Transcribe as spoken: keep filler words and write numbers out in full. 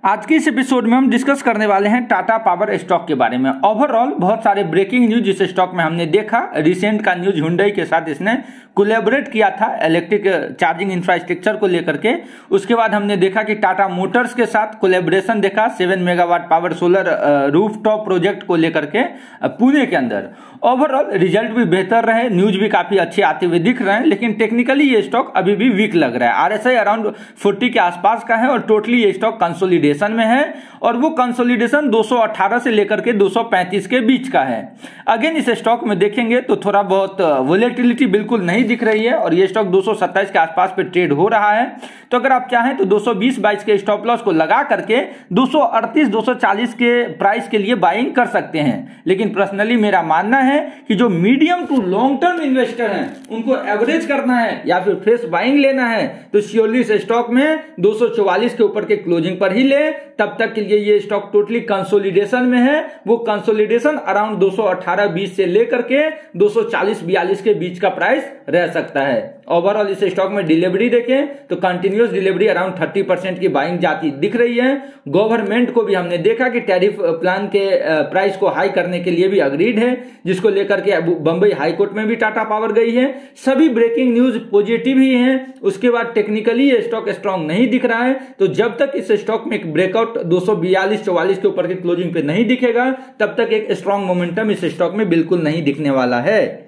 आज के इस एपिसोड में हम डिस्कस करने वाले हैं टाटा पावर स्टॉक के बारे में। ओवरऑल बहुत सारे ब्रेकिंग न्यूज इस स्टॉक में हमने देखा। रिसेंट का न्यूज हुंडई के साथ इसने कोलैबोरेट किया था इलेक्ट्रिक चार्जिंग इंफ्रास्ट्रक्चर को लेकर के। उसके बाद हमने देखा कि टाटा मोटर्स के साथ कोलैबोरेशन देखा seven megawatt power solar rooftop project को लेकर के पुणे के अंदर। ओवरऑल रिजल्ट भी बेहतर रहे, न्यूज भी काफी अच्छे आते हुए दिख रहे हैं, लेकिन टेक्निकली ये स्टॉक अभी भी वीक लग रहा है। आरएसआई अराउंड चालीस के आसपास का है और टोटली ये स्टॉक कंसोलिडेशन में है और वो कंसोलिडेशन दो सौ अठारह से लेकर के दो सौ पैंतीस के बीच का है। अगेन इस स्टॉक में देखेंगे तो थोड़ा बहुत वोलेटिलिटी बिल्कुल नहीं दिख रही है और ये स्टॉक दो सौ सत्ताईस के आसपास पे ट्रेड हो रहा है। तो अगर आप चाहें तो दो सौ बीस बाईस के स्टॉप लॉस को लगा करके दो सौ अड़तीस दो सौ चालीस के प्राइस के लिए बाइंग कर सकते हैं। लेकिन पर्सनली मेरा मानना है कि जो medium to long term investor हैं उनको एवरेज करना है या फिर फ्रेश बाइंग लेना है तो श्योरली इस स्टॉक में दो सौ चौवालीस के ऊपर के क्लोजिंग पर ही ले। तब तक के लिए ये स्टॉक टोटली कंसोलिडेशन में है। वो कंसोलिडेशन अराउंड दो सौ अठारह बीस से लेकर के दो सौ चालीस बयालीस के बीच का प्राइस रह सकता है। ओवरऑल इस स्टॉक में डिलीवरी देखें तो कंटिन्यूअस डिलीवरी अराउंड तीस परसेंट की बाइंग जाती दिख रही है। गवर्नमेंट को भी हमने देखा कि टैरिफ प्लान के प्राइस को हाई करने के लिए भी अग्रीड है, जिसको लेकर के बंबई हाई कोर्ट में भी टाटा पावर गई है। सभी ब्रेकिंग न्यूज पॉजिटिव ही हैं। उसके बाद टेक्निकली ये स्टॉक स्ट्रांग नहीं दिख रहा है, तो जब तक इस स्टॉक में एक ब्रेकआउट दो सौ बयालीस चौवालीस के ऊपर के क्लोजिंग पे नहीं दिखेगा तब तक एक स्ट्रांग मोमेंटम इस स्टॉक में बिल्कुल नहीं दिखने वाला है।